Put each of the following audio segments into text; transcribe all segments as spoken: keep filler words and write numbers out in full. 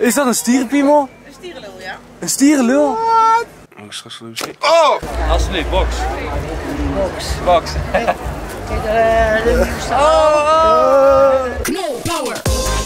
Is dat een stierenpiemel? Een stierenlul, ja. Een stierenlul? Wat? Moet ik straks misschien... Oh! Alsjeblieft, box. Box. Box. Kijk, de, de nieuwste. Oh! Knol Power!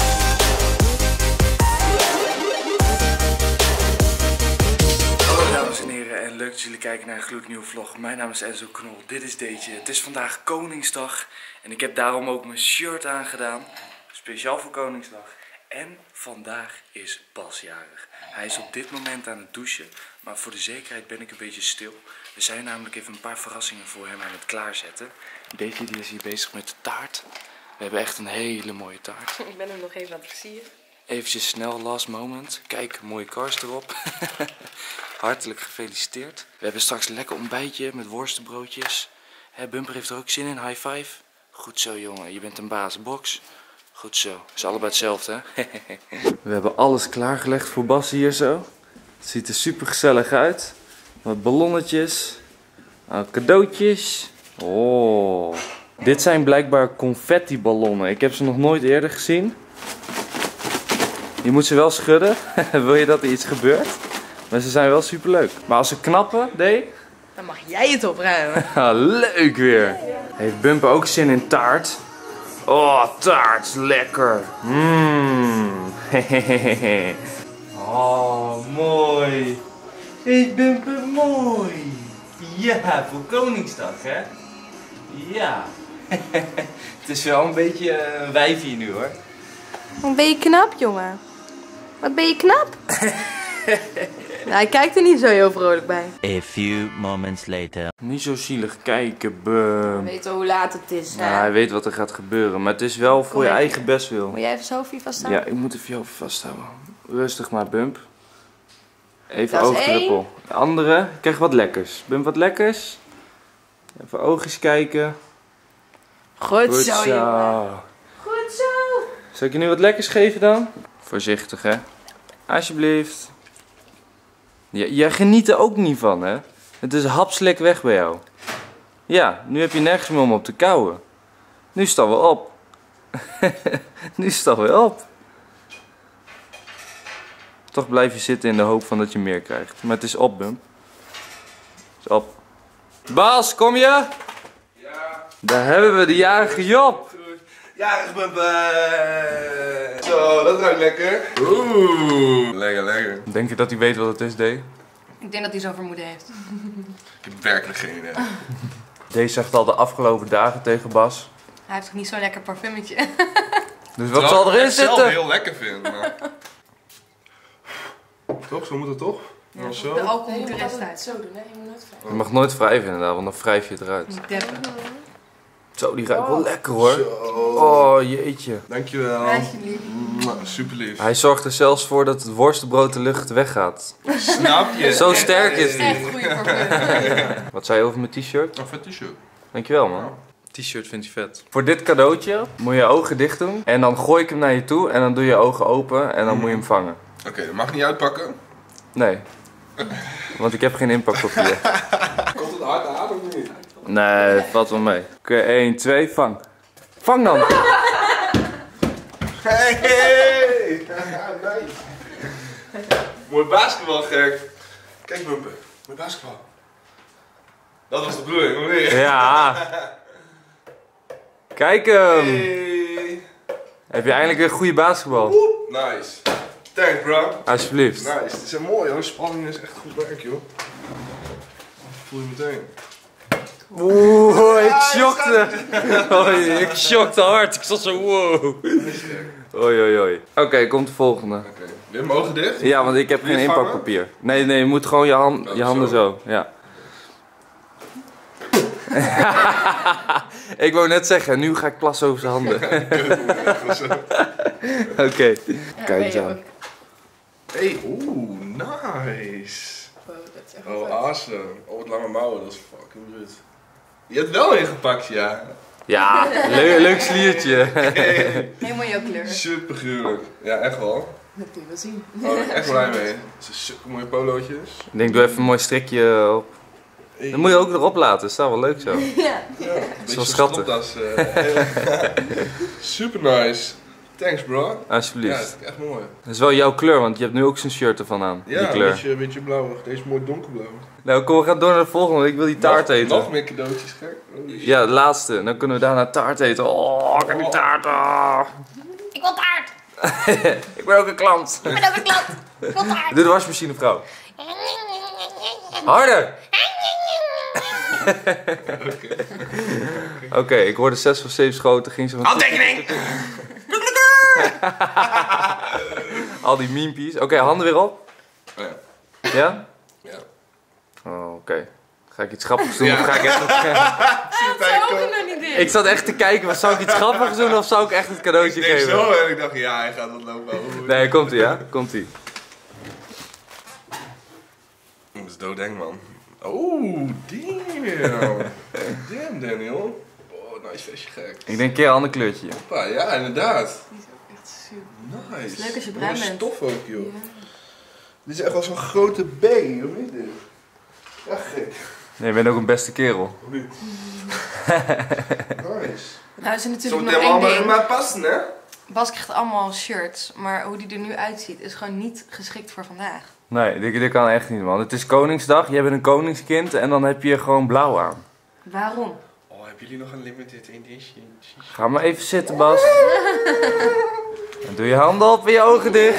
Hallo dames en heren en leuk dat jullie kijken naar een gloednieuwe vlog. Mijn naam is Enzo Knol, dit is Deetje. Het is vandaag Koningsdag en ik heb daarom ook mijn shirt aangedaan. Speciaal voor Koningsdag. En vandaag is Bas jarig. Hij is op dit moment aan het douchen, maar voor de zekerheid ben ik een beetje stil. We zijn namelijk even een paar verrassingen voor hem aan het klaarzetten. Deetje die is hier bezig met de taart. We hebben echt een hele mooie taart. Ik ben hem nog even aan het versieren. Eventjes snel, last moment. Kijk, mooie kars erop. Hartelijk gefeliciteerd. We hebben straks een lekker ontbijtje met worstenbroodjes. Hè, Bumper heeft er ook zin in, high five. Goed zo jongen, je bent een baas. Box. Goed zo, is allebei hetzelfde hè. We hebben alles klaargelegd voor Bas hier zo. Het ziet er super gezellig uit. Wat ballonnetjes. Nou, cadeautjes. Oh. Dit zijn blijkbaar confetti ballonnen. Ik heb ze nog nooit eerder gezien. Je moet ze wel schudden. Wil je dat er iets gebeurt? Maar ze zijn wel super leuk. Maar als ze knappen, Dee? Dan mag jij het opruimen. Leuk weer. Heeft Bumper ook zin in taart? Oh, taart, lekker. Mmm. Oh, mooi. Ik Bumper, mooi. Ja, voor Koningsdag, hè? Ja. Het is wel een beetje een wijfie nu, hoor. Wat ben je knap, jongen? Wat ben je knap? Nou, hij kijkt er niet zo heel vrolijk bij. A few moments later. Niet zo zielig kijken, Bum. Weet je hoe laat het is, hè? Nou, hij weet wat er gaat gebeuren, maar het is wel voor je eigen bestwil. Moet jij even Sophie vasthouden? Ja, ik moet even jou vasthouden. Rustig maar, Bump. Even Dat is oogdruppel. De andere, krijg wat lekkers. Bump, wat lekkers. Even oogjes kijken. Goed, Goed zo, zo. jongen. Goed zo. Zal ik je nu wat lekkers geven dan? Voorzichtig, hè. Alsjeblieft. Ja, jij geniet er ook niet van, hè. Het is hapslik weg bij jou. Ja, nu heb je nergens meer om op te kauwen. Nu is het alweer op. Nu is het alweer op. Toch blijf je zitten in de hoop van dat je meer krijgt. Maar het is op, Bump. Het is op. Bas, kom je? Ja. Daar hebben we de jarige Job. Jarig Bumper. Zo, dat ruikt lekker. Oeh. Lekker, lekker. Denk je dat hij weet wat het is, D? Ik denk dat hij zo'n vermoeden heeft. Ik heb werkelijk geen idee. D zegt al de afgelopen dagen tegen Bas. Hij heeft toch niet zo'n lekker parfummetje? Dus wat zal erin ik zelf zitten? heel lekker vind, maar... Toch? Zo moet het toch? Ja, zo. De alcohol moet de rest uit. Zo doen, hè? Je moet nooit vragen. Je mag nooit wrijven inderdaad, want dan wrijf je het eruit. Deppen. Zo, die ruikt wel lekker hoor. Zo. Oh, jeetje. Dankjewel. Alsjeblieft. Mwah, super lief. Hij zorgt er zelfs voor dat het worstenbrood de lucht weggaat. Snap je? Zo sterk is die. Echt goede parfum. Wat zei je over mijn t-shirt? Een vet t-shirt. Dankjewel man. T-shirt vindt hij vet. Voor dit cadeautje moet je je ogen dicht doen. En dan gooi ik hem naar je toe en dan doe je je ogen open en dan moet je hem vangen. Oké, okay, dat mag niet uitpakken. Nee. Want ik heb geen inpakpapier. Komt het hard aan of niet? Nee, het valt wel mee. Oké, okay, één, twee, vang. Vang dan! Hey! Hey. Nice. Mooi basketbal, gek. Kijk, Bumper. Mooi basketbal. Dat was de bedoeling, hoor niet? Ja. Kijk hem! Hey. Heb je eindelijk weer goede basketbal? Woep. Nice. Thanks, bro. Alsjeblieft. Nice. Het is mooi, hoor. Spanning is echt goed werk, joh. Voel je meteen. Oeh, ik shockte. Oei, ik shockte hard. Ik zat zo wow. Oei, oei, oei. Oké, okay, komt de volgende. Oké. Okay. Weer mijn ogen dicht? Ja, want ik heb geen inpakpapier. Nee, nee, je moet gewoon je, hand, oh, je handen zo. zo. Ja. Ik wou net zeggen, nu ga ik plassen over zijn handen. Oké, okay. Ja, kijk eens aan. Hey, oeh, nice. Wow, dat is echt Oh, awesome. Oh, wat lange mouwen, dat is fucking goed. Je hebt wel ingepakt, ja. Ja, leuk, leuk sliertje. Hey. helemaal jouw kleur. Super gruwelijk. Ja, echt wel. Dat kun je wel zien. Oh, daar ben ik echt blij mee. Het zijn super mooie polootjes. Ik denk, doe even een mooi strikje op. Hey. Dat moet je ook erop laten, dat is wel leuk zo. Ja. Ja, een beetje schattig. stropdas, uh, super nice. Thanks bro. Alsjeblieft. Ja, dat is echt mooi. Dat is wel jouw kleur, want je hebt nu ook zo'n shirt ervan aan. Ja, die kleur. een beetje, een beetje blauwig. Deze is mooi donkerblauw. Nou, kom, we gaan door naar de volgende, want ik wil die taart nog, eten. Nog meer cadeautjes, gek. Oh, ja, de laatste. Dan kunnen we daarna taart eten. Oh, ik heb die taart. Oh. Ik wil taart. Ik ben ook een klant. Ik ben ook een klant. Ik wil taart. Doe de wasmachine, vrouw. Harder! Oké, okay, ik hoorde zes of zeven schoten. Ging ze van... Handtekening! Al die miempies. Oké, okay, handen weer op. Oh, ja? Ja? Ja. Oh, oké. Okay. Ga ik iets grappigs doen Ja. of ga ik echt... Dat zou ook nog niet in. Ik zat echt te kijken, wat zou ik iets grappigs doen of zou ik echt het cadeautje Ik deed geven? zo en ik dacht, ja, hij gaat wat lopen. Nee, komt ie, ja? Komt ie. Dat is doodeng, man. Oh, damn. Damn, Daniel. Oh, nice vestje, gek. Ik denk een keer een ander kleurtje. Hoppa, ja, inderdaad. Die is ook echt super. Nice. Het is leuk als je bruin Mooie bent. stof ook, joh. Ja. Dit is echt wel zo'n grote B, hoe weet je dit? Ja, gek. Nee, je bent ook een beste kerel. Hoe niet? Nice. Nou, is er Zo natuurlijk moet nog helemaal één bij ding. mij passen, hè? Bas krijgt allemaal shirts, maar hoe die er nu uitziet is gewoon niet geschikt voor vandaag. Nee, dit, dit kan echt niet, man. Het is Koningsdag, jij bent een koningskind en dan heb je gewoon blauw aan. Waarom? Oh, hebben jullie nog een limited edition? Ga maar even zitten, Bas. En doe je handen op en je ogen dicht.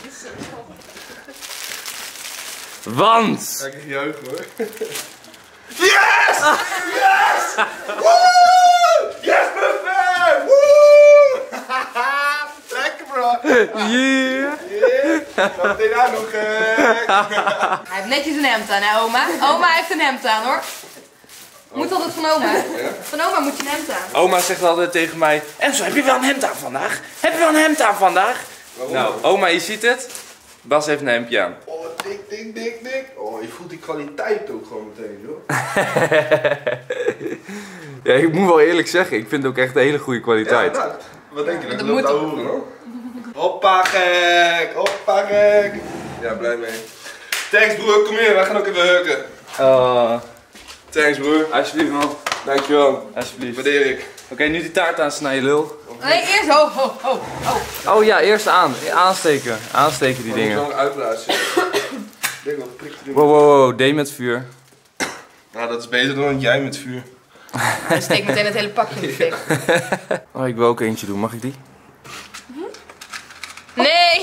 Want... Kijk eens juichen, hoor. Yes! Yes! Woe! Yes, mijn fan! Woe! Lekker, bro. Yeah. Yeah. Ga meteen aan nog, gek. Hij heeft netjes een hemd aan, hè oma? Oma heeft een hemd aan, hoor. Moet altijd van oma. Van oma moet je een hemd aan. Oma zegt altijd tegen mij... Enzo, heb je wel een hemd aan vandaag? Heb je wel een hemd aan vandaag? Waarom? Nou, oma, je ziet het. Bas heeft een hemdje aan. Oh, dik, dik, dik, dik. Oh, je voelt die kwaliteit ook gewoon meteen, joh. Ja, ik moet wel eerlijk zeggen, ik vind het ook echt een hele goede kwaliteit. Ja, nou, wat denk je? Dat Dat loopt moet daar horen, hoor. Hoppa, gek. Hoppa, gek. Ja, blij mee. Thanks, broer. Kom hier. Wij gaan ook even heuken. Oh, Thanks, broer. alsjeblieft, man. Dankjewel. Alsjeblieft. Waardeer ik. Oké, nu die taart aansnijden, lul. Nee, eerst ho, ho, ho, ho. Oh ja, eerst aan. Aansteken. Aansteken die Maar ik moet dingen. wel uitblazen. Ik denk wel prik te doen. Wow, wow, wow. D met vuur. Nou, dat is beter dan jij met vuur. Hij steekt meteen het hele pakje in de fik. Oh, ik wil ook eentje doen. Mag ik die? Nee!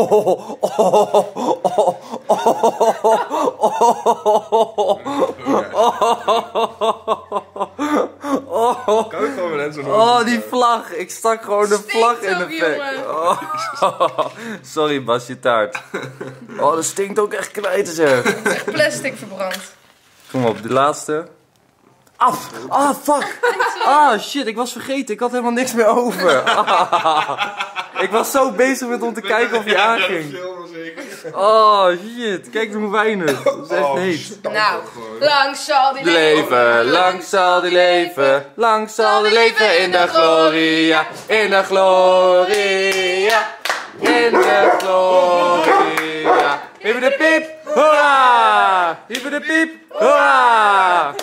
Kan ik gewoon met zo'n Oh, die vlag. Ik stak gewoon de Stinkt vlag in de ook, fik. jongen. Oh. Sorry, Bas, je taart. Oh, dat stinkt ook echt kwijt, zeg. Het is echt plastic verbrand. Kom op, de laatste. Af! Ah, fuck! Ah, shit, ik was vergeten. Ik had helemaal niks meer over. Ah. Ik was zo bezig met om te kijken of je aanging. Oh, shit. Kijk hoe weinig. Dat is echt heet. Nou, lang zal die Leven, lang zal die leven. Lang zal die leven in de gloria. In de gloria. In de gloria. Hippe de piep, hoera! Hippe de piep, hoera!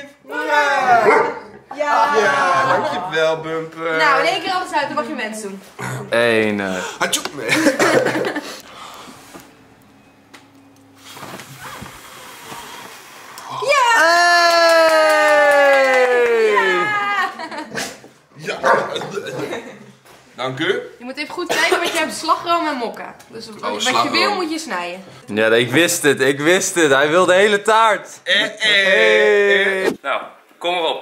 Ja. Ja, dankjewel, Bumper. Nou, in één keer alles uit, dan mag je wens doen. Eén. eh. Hatjoe. Nee. Hey! Ja. Dank u. Je moet even goed kijken, want je hebt slagroom en mokka. Dus wat, wat je slagroom. wil, moet je snijden. Ja, ik wist het, ik wist het. Hij wil de hele taart. Eh, eh, Hey. Nou, kom erop.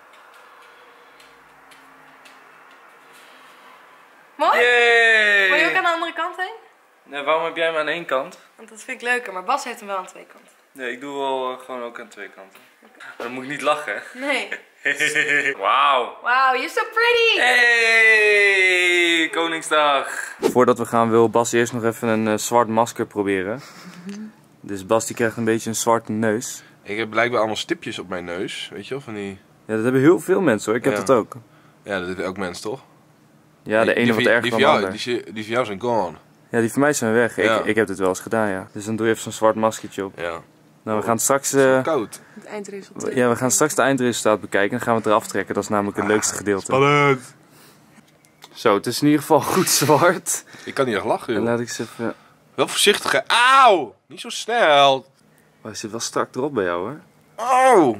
Mooi? Yay! Wil je ook aan de andere kant heen? Nee, waarom heb jij hem aan één kant? Want dat vind ik leuker, maar Bas heeft hem wel aan twee kanten. Nee, ik doe wel uh, gewoon ook aan twee kanten. Maar dan moet ik niet lachen. Nee. Wauw. Wow, you're so pretty! Hey, Koningsdag. Voordat we gaan wil Bas eerst nog even een uh, zwart masker proberen. Dus Bas die krijgt een beetje een zwarte neus. Ik heb blijkbaar allemaal stipjes op mijn neus. Weet je wel, van die... Ja, dat hebben heel veel mensen hoor. Ik heb Ja. dat ook. Ja, dat hebben elk mens, toch? Ja, de Die- ene die wat van- erger die dan van de jou, ander. die, die van jou zijn gone. Ja, die van mij zijn weg. Ja. Ik, ik heb dit wel eens gedaan, ja. Dus dan doe je even zo'n zwart maskertje op. Ja. Nou, we gaan straks... Het is wel eh, koud. Het eindresultaat. ja, we gaan straks het eindresultaat bekijken. Dan gaan we het eraf trekken. Dat is namelijk het leukste gedeelte. Spannend. Zo, het is in ieder geval goed zwart. Ik kan niet echt lachen, En joh. laat ik eens even... Wel voorzichtig, hè. Auw! Niet zo snel. Oh, hij zit wel strak erop bij jou, hoor. Oh!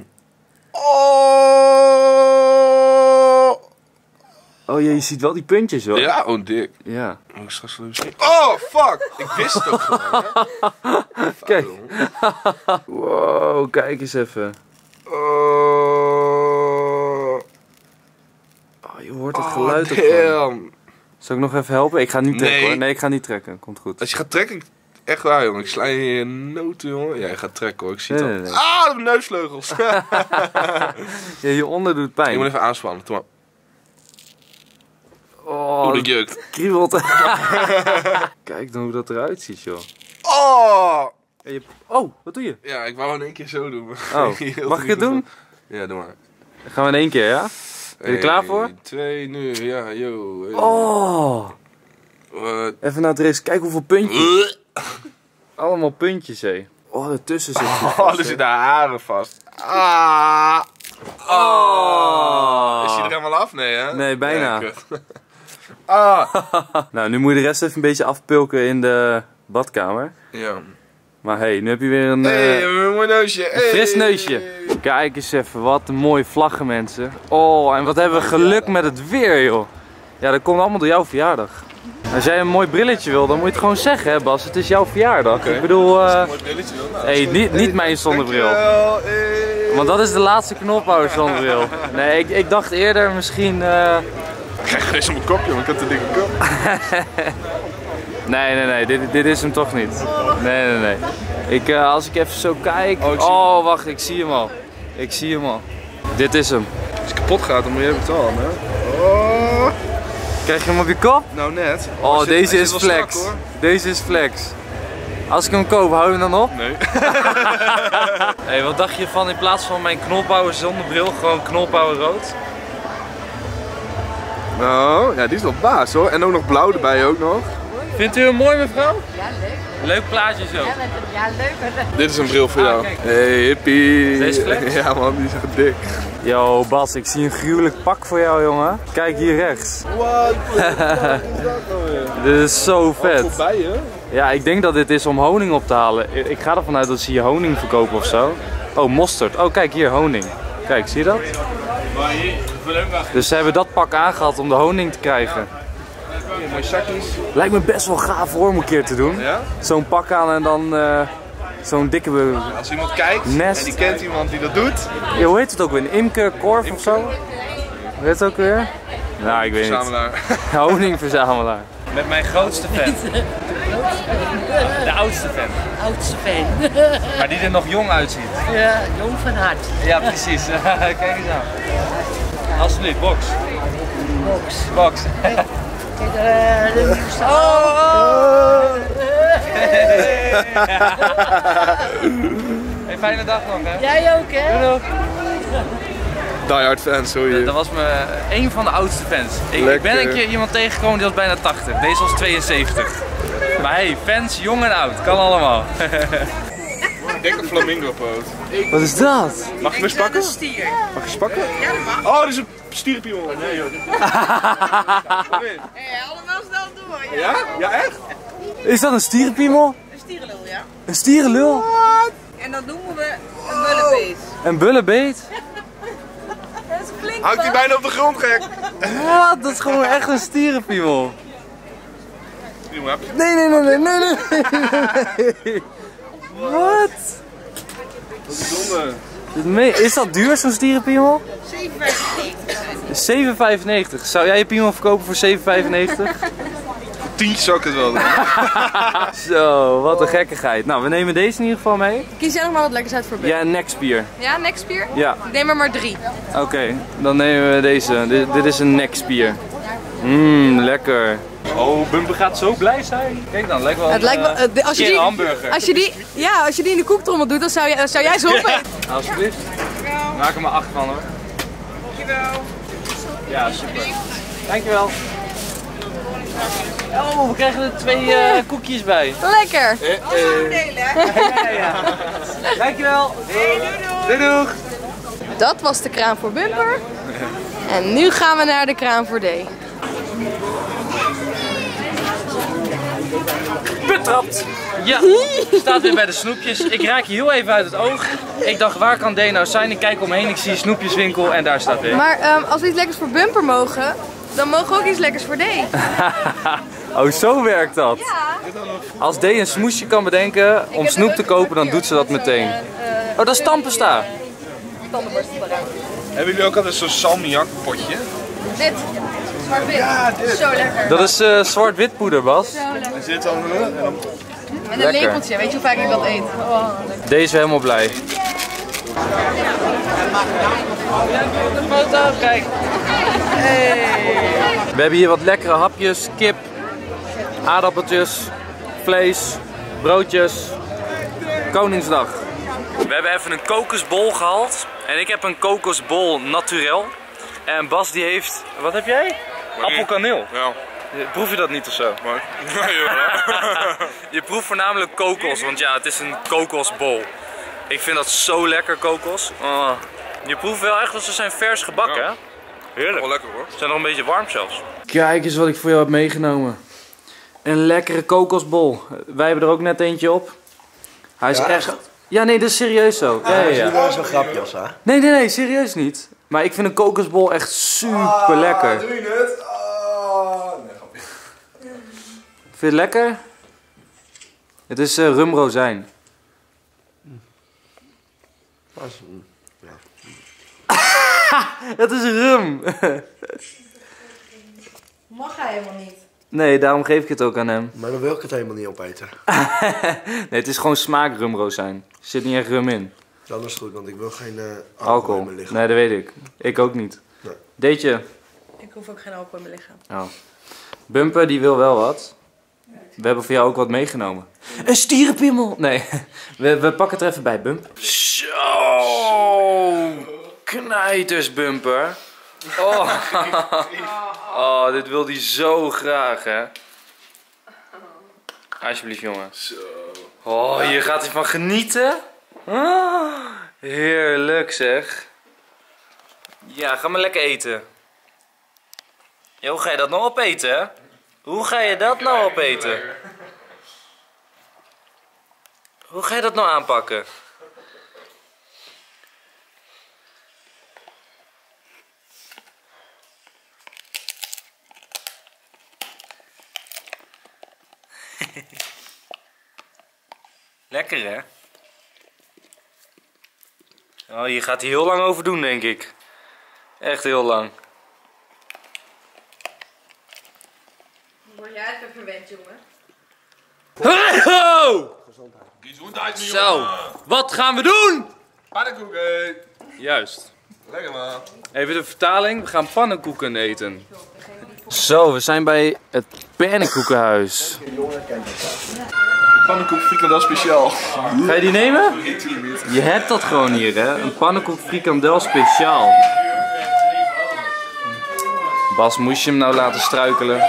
Oh! Oh ja, je ziet wel die puntjes, hoor. Ja, oh dik. Ja. Moet ik straks wel even zien. Oh, fuck! Ik wist het ook gewoon, hè. Kijk. Wow, kijk eens even. Oh, Oh, je hoort het geluid ook oh, gewoon. damn. Zal ik nog even helpen? Ik ga niet trekken, Nee. hoor. Nee, ik ga niet trekken. Komt goed. Als je gaat trekken, echt waar, jongen. Ik sla je in je noten, jongen. Ja, je gaat trekken, hoor. Ik zie Nee, het al. nee, nee. Ah, de neusvleugels. Ja, hieronder doet Ik pijn. moet even aanspannen. Doe maar. Oh, Oeh, dat jeukt. kriebelt. Kijk dan hoe dat eruit ziet, joh. Oh! En je... Oh, wat doe je? Ja, ik wou in één keer zo doen. Oh, mag ik het doen? Ja, doe maar. Dan gaan we in één keer, ja? Ben je er klaar voor? Eén, twee, nu. Ja, yo. Hey. Oh! Wat? Even naar het race. Kijk hoeveel puntjes. Allemaal puntjes, hé. Oh, ertussen zit het Oh, vast, er hè. zitten haren vast. Ah! Oh! Is hij er helemaal af? Nee, hè? Nee, bijna. Ja, kut. Ah! Nou, nu moet je de rest even een beetje afpulken in de badkamer. Ja. Maar hé, hey, nu heb je weer een, Hé, hey, eh, een mooi neusje. een fris neusje. Kijk eens even, wat een mooie vlaggen, mensen. Oh, en wat hebben we geluk met het weer, joh. Ja, dat komt allemaal door jouw verjaardag. Als jij een mooi brilletje wil, dan moet je het gewoon zeggen, hè Bas. Het is jouw verjaardag. Oké. Ik bedoel, eh Mooi brilletje wil. Nou, hey, niet, niet mijn zonnebril. dankjewel. Hey. Want dat is de laatste knophouder zonnebril. Nee, ik, ik dacht eerder misschien... eh, Ik krijg geen op mijn kopje, want ik heb een dikke kop. Nee, nee, nee, dit, dit is hem toch niet. Nee, nee, nee. Ik, uh, als ik even zo kijk... Oh, ik zie Oh, wacht, ik zie hem al. Ik zie hem al. Dit is hem. Als het kapot gaat, dan moet je even betalen, hè? Oh! Krijg je hem op je kop? Nou, net. Oh, Hij zit- deze hij is zit wel flex. strak, hoor. Deze is flex. Als ik hem koop, hou je hem dan op? Nee. Hey, wat dacht je van in plaats van mijn knolbouwer zonnebril, gewoon knolbouwer rood? Nou, ja, die is wel baas, hoor. En ook nog blauw erbij ook nog. Vindt u hem mooi, mevrouw? Ja, leuk. Leuk plaatje zo. Ja, met een, ja leuk. Dit is een bril voor Ah, jou. kijk. Hey, hippie. Deze flex? Ja, man, die is echt dik. Yo, Bas, ik zie een gruwelijk pak voor jou, jongen. Kijk hier rechts. Wat? Wat is dat nou weer? Dit is zo vet. Voorbij, hè? Ja, ik denk dat dit is om honing op te halen. Ik ga ervan uit dat ze hier honing verkopen of zo. Oh, mosterd. Oh, kijk hier, honing. Kijk, zie je dat? Dus ze hebben dat pak aangehad om de honing te krijgen. Hier, mooie zakjes. Lijkt me best wel gaaf hoor, om een keer te doen. Ja? Zo'n pak aan en dan uh, zo'n dikke... be- Als iemand kijkt Nest. en die kent iemand die dat doet, Ja, hoe heet het ook weer? Een imkerkorf of zo? Hoe heet het ook weer? Nou, ik weet niet. verzamelaar. Honingverzamelaar. Met mijn grootste fan. De oudste fan. Oudste fan. Maar die er nog jong uitziet. Ja, jong van hart. Ja, precies. Kijk eens aan. Alsjeblieft, box. Box. Box. Kijk, uh, de nieuwste. Oh! Hey, fijne dag nog, hè? Jij ook, hè? Doei, doei. Die hard fans, hoor je. Dat was me een van de oudste fans. Ik, ik ben Lekker. een keer iemand tegengekomen die was bijna tachtig. Deze was tweeënzeventig. Maar hey, fans, jong en oud, kan allemaal. Ik denk een flamingo poot. Wat is dat? Mag je me spakken? Mag je spakken? Ja, dat mag. Oh, dit is een stierenpiemel. Nee, joh. allemaal snel door, ja. Ja? Ja, echt? Is dat een stierenpiemel? Een stierenlul, ja. Een stierenlul? En dat noemen we een bullenbeest. Een bullenbeet? Dat is flink. Hangt hij bijna op de grond, gek? Wat? Dat is gewoon echt een stierenpiemel. Jongen, heb je? Nee, nee, nee, nee, nee, nee. Wat? Zonde. Is dat duur, zo'n stierenpiemel? zeven vijfennegentig. zeven vijfennegentig. Zou jij je piemel verkopen voor zeven vijfennegentig? Tientje zou ik het wel doen. Zo, wat een gekkigheid. Nou, we nemen deze in ieder geval mee. Kies jij nog maar wat lekkers uit voor Ja, een nekspier. Ja, nekspier? Ja, Ik neem er maar drie. oké. Dan nemen we deze. Dit, dit is een nekspier. Mmm, lekker. Oh, Bumper gaat zo blij zijn. Kijk dan, lijkt wel Het lijkt wel, een, eh, de- als je keer die, een hamburger. Als je die, ja, als je die in de koektrommel doet, dan zou, je, dan zou jij ze opeten. Alsjeblieft. Maak er maar acht van hoor. Dankjewel. Ja, super. Dankjewel. Oh, we krijgen er twee eh, koekjes bij. Lekker. Eh, eh. Delen, hè? Dankjewel. Doei doeg. Dat was de kraan voor Bumper. En nu gaan we naar de kraan voor D. betrapt. Ja, staat weer bij de snoepjes. Ik raak je heel even uit het oog. Ik dacht, waar kan D nou zijn? Ik kijk om me heen, ik zie een snoepjeswinkel en daar staat weer. Maar um, als we iets lekkers voor Bumper mogen, dan mogen we ook iets lekkers voor D. Oh, zo werkt dat. Ja. Als D een smoesje kan bedenken om snoep te kopen, dan doet ze dat meteen. Oh, dat is tandpasta. Hebben jullie ook altijd zo'n salmiak potje? Dit. Zwart-wit. Ja, zo lekker. Dat is uh, zwart-wit poeder, Bas. Zo lekker. Er zit dan en dan... Met een Lekker. lepeltje, weet je hoe vaak ik dat eet? Oh, lekker. Deze is helemaal blij. Een foto, kijk. Hey. We hebben hier wat lekkere hapjes, kip, aardappeltjes, vlees, broodjes. Koningsdag. We hebben even een kokosbol gehaald. En ik heb een kokosbol naturel. En Bas die heeft, wat heb jij? Appelkaneel. Ja. Proef je dat niet of zo? Maar... Je proeft voornamelijk kokos, want ja, het is een kokosbol. Ik vind dat zo lekker, kokos. Oh. Je proeft wel echt dat ze zijn vers gebakken, Ja. hè? Heerlijk. Wel lekker hoor. Ze zijn nog een beetje warm zelfs. Kijk eens wat ik voor jou heb meegenomen. Een lekkere kokosbol. Wij hebben er ook net eentje op. Hij is Ja, echt... Ja, nee, dat is serieus zo. Ja, ja, ja. Dat is een grapje, hè? Nee, nee, nee, serieus niet. Maar ik vind een kokosbol echt super lekker. Doe je het? Oh, nee, grapje. Vind je het lekker? Het is uh, rumrozijn. Het is rum. Mag hij helemaal niet. Nee, daarom geef ik het ook aan hem. Maar dan wil ik het helemaal niet opeten. Nee, het is gewoon smaak rumrozijn. Er zit niet echt rum in. Dan is het goed, want ik wil geen uh, alcohol, Alcohol. in mijn lichaam. Nee, dat weet ik. Ik ook niet. Nee. Deetje. Ik hoef ook geen alcohol in mijn lichaam. Oh. Bumper die wil wel wat. We hebben voor jou ook wat meegenomen. Een stierenpiemel! Nee, we, we pakken het er even bij, Bump. Zo! Knijters, Bumper. Oh. Oh, dit wil hij zo graag, hè. Alsjeblieft, jongen. Zo. Oh, hier gaat hij van genieten. Oh, heerlijk, zeg. Ja, ga maar lekker eten. Ja, hoe ga je dat nou opeten, hè? Hoe ga je dat nou opeten? Hoe ga je dat nou aanpakken? Lekker, hè? Oh, hier gaat hij heel lang over doen, denk ik. Echt heel lang. Word jij even verwend, jongen? Hey-ho! Gezondheid, Zo, wat gaan we doen? Pannenkoeken. Juist. Lekker man. Even de vertaling, we gaan pannenkoeken eten. Zo, we zijn bij het pannenkoekenhuis. Pannenkoek frikandel speciaal. Ga je die nemen? Je hebt dat gewoon hier, hè? Een pannenkoek frikandel speciaal. Bas, moest je hem nou laten struikelen?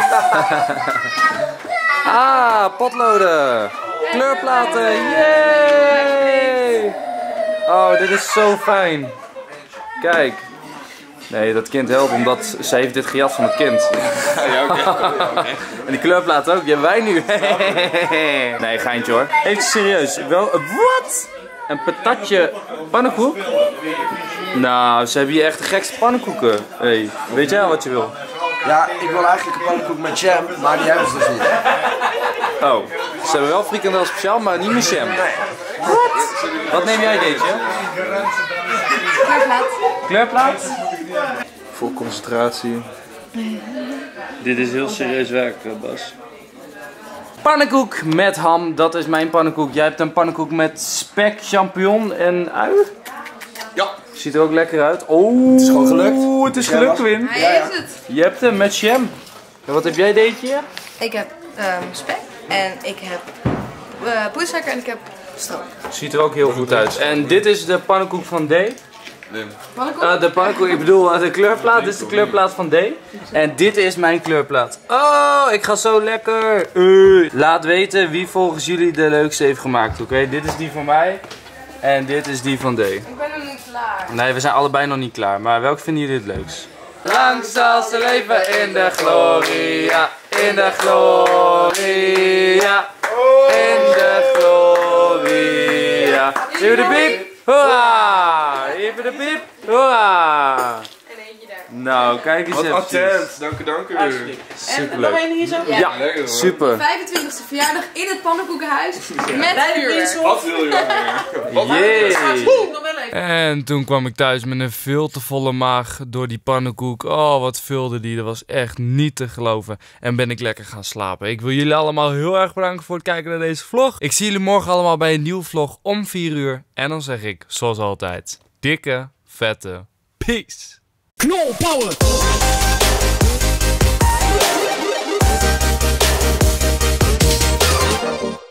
Ah, potloden! Kleurplaten! Yay! Oh, dit is zo fijn. Kijk. Nee, dat kind helpt omdat ze heeft dit gejat van het kind. Ja, oké. Okay. En die kleurplaat ook, die hebben wij nu. Nee, geintje hoor. Even serieus. Wel, wat? Een patatje pannenkoek? Nou, ze hebben hier echt de gekste pannenkoeken. Hey, weet jij al wat je wil? Ja, ik wil eigenlijk een pannenkoek met jam, maar die hebben ze dus niet. Oh, ze hebben wel frikandel speciaal, maar niet met jam. Wat? Wat neem jij, Deetje? Kleurplaat. Kleurplaat? Vol concentratie. Dit is heel serieus werk, Bas. Pannenkoek met ham, dat is mijn pannenkoek. Jij hebt een pannenkoek met spek, champignon en ui? Ja. Ziet er ook lekker uit. Oh, Het is gewoon gelukt. Het is gelukt, Wim. Hij heeft het. Je hebt hem met jam. En wat heb jij, Deetje? Ik heb um, spek en ik heb uh, poedersuiker en ik heb stroop. Ziet er ook heel goed uit. En dit is de pannenkoek van D. Pannenkoek? Uh, de pannenkoek, ik bedoel uh, de kleurplaat. Dit is de kleurplaat van D. En dit is mijn kleurplaat. Oh, ik ga zo lekker. Uh. Laat weten wie volgens jullie de leukste heeft gemaakt, oké? Okay? Dit is die van mij. En dit is die van D. Ik ben nog niet klaar. Nee, we zijn allebei nog niet klaar. Maar welke vinden jullie het leukst? Lang zal ze leven in de gloria. In de gloria. Even de piep. Hoera. Even de piep. Hoera. En eentje daar. Nou, kijk eens Wat even. attent, dank u, dank u. Super leuk. hier zo? Ja. Ja, Lekker, hoor. super. vijfentwintigste verjaardag in het pannenkoekenhuis. Met vuurwerk. Wat wil je nog meer? Wat Jee. En toen kwam ik thuis met een veel te volle maag door die pannenkoek. Oh, wat vulde die. Dat was echt niet te geloven. En ben ik lekker gaan slapen. Ik wil jullie allemaal heel erg bedanken voor het kijken naar deze vlog. Ik zie jullie morgen allemaal bij een nieuwe vlog om vier uur. En dan zeg ik, zoals altijd, dikke, vette peace. Knol power!